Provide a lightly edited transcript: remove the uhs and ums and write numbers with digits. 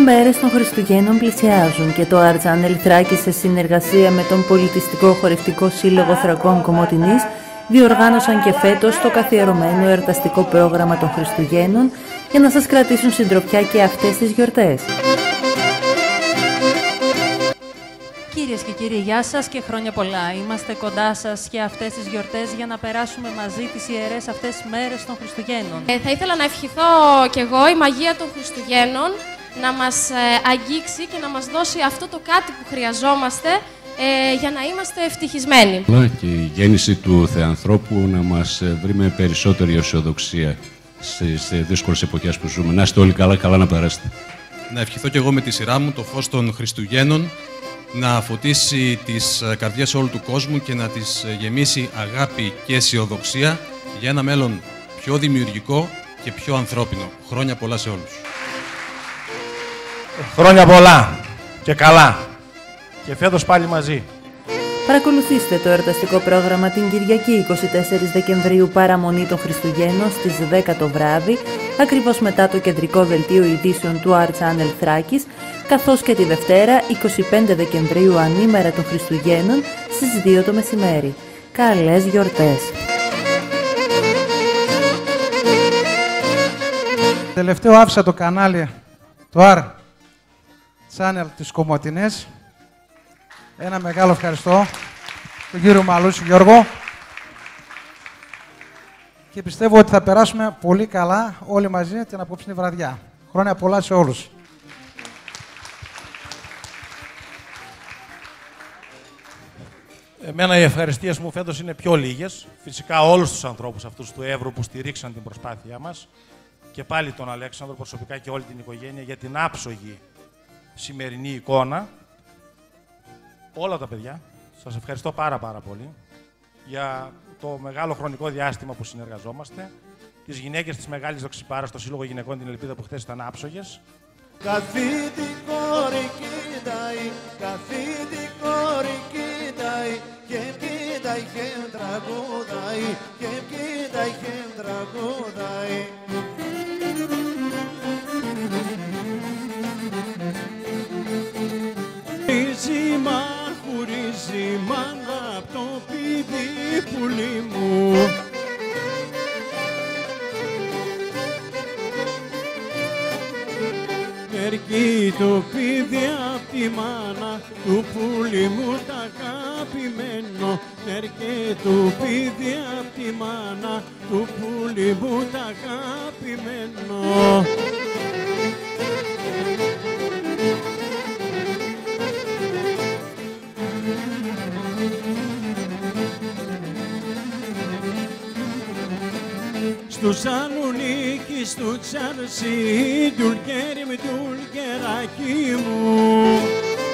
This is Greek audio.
μέρες των Χριστουγέννων πλησιάζουν και το Art Channel Θράκης, σε συνεργασία με τον Πολιτιστικό Χορευτικό Σύλλογο Θρακών Κομοτηνής, διοργάνωσαν και φέτος το καθιερωμένο εορταστικό πρόγραμμα των Χριστουγέννων για να σας κρατήσουν συντροφιά και αυτές τις γιορτές. Κυρίες και κύριοι, γεια σας και χρόνια πολλά. Είμαστε κοντά σας και αυτές τις γιορτές για να περάσουμε μαζί τις ιερές αυτές μέρες των Χριστουγέννων. Θα ήθελα να ευχηθώ κι εγώ η μαγεία των Χριστουγέννων να μας αγγίξει και να μας δώσει αυτό το κάτι που χρειαζόμαστε για να είμαστε ευτυχισμένοι. Και η γέννηση του Θεανθρώπου να μας βρει με περισσότερη αισιοδοξία στις δύσκολες εποχές που ζούμε. Να είστε όλοι καλά, καλά να περάσετε. Να ευχηθώ κι εγώ με τη σειρά μου το φως των Χριστουγέννων να φωτίσει τις καρδιές όλου του κόσμου και να τις γεμίσει αγάπη και αισιοδοξία για ένα μέλλον πιο δημιουργικό και πιο ανθρώπινο. Χρόνια πολλά σε όλους. Χρόνια πολλά και καλά. Και φέτος πάλι μαζί. Παρακολουθήστε το εορταστικό πρόγραμμα την Κυριακή 24 Δεκεμβρίου, παραμονή των Χριστουγέννων στις 10 το βράδυ, ακριβώς μετά το κεντρικό δελτίο ειδήσεων του Art Channel Θράκης, καθώς και τη Δευτέρα 25 Δεκεμβρίου, ανήμερα των Χριστουγέννων, στις 2 το μεσημέρι. Καλές γιορτές! Τελευταίο άφησα το κανάλι, το Art Channel της Κομοτηνές. Ένα μεγάλο ευχαριστώ τον κύριο Μαλούση Γιώργο και πιστεύω ότι θα περάσουμε πολύ καλά όλοι μαζί την απόψινη βραδιά. Χρόνια πολλά σε όλους. Εμένα οι ευχαριστίες μου φέτος είναι πιο λίγες. Φυσικά όλους τους ανθρώπους αυτούς του Εύρου που στηρίξαν την προσπάθειά μας και πάλι τον Αλέξανδρο προσωπικά και όλη την οικογένεια για την άψογη σημερινή εικόνα. Όλα τα παιδιά, σας ευχαριστώ πάρα πολύ για το μεγάλο χρονικό διάστημα που συνεργαζόμαστε. Τις γυναίκες της Μεγάλης Δοξιπάρας, στο Σύλλογο Γυναικών την Ελπίδα που χθες ήταν άψογες. Καθήτη κόρη κοίταει, καθήτη κόρη κοίταει και κοίταει και τραγουδάει, και κοίταει και τραγουδάει. Χωρίζει μάνα απ' το πηδί πουλί μου. Έρκει το πηδί απ' τη μάνα του πουλί μου τ' αγαπημένο. Έρκει το πηδί απ' τη μάνα του πουλί μου τ' αγαπημένο. Στου Σαλονίκη, στου Τσαρσί, τουλκέρι με τουλκεράκι μου.